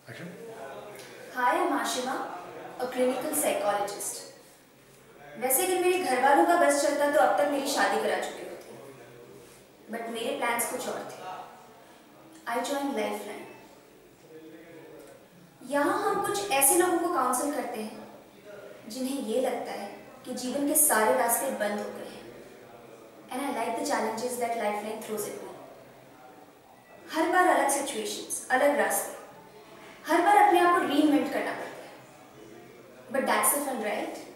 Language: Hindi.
Action. Hi, I'm Ashima, a clinical psychologist. वैसे अगर मेरे घर वालों का बस चलता तो अब तक मेरी शादी करा चुके होते, बट मेरे प्लान्स कुछ और थे. I joined Lifeline. यहाँ हम कुछ ऐसे लोगों को काउंसिल करते हैं जिन्हें ये लगता है कि जीवन के सारे रास्ते बंद हो गए हैं. And I like the challenges that Lifeline throws at me. हर बार अलग सिचुएशंस, अलग रास्ते, हर बार अपने आप को रीइन्वेंट करना पड़ता है. But that's the fun, right?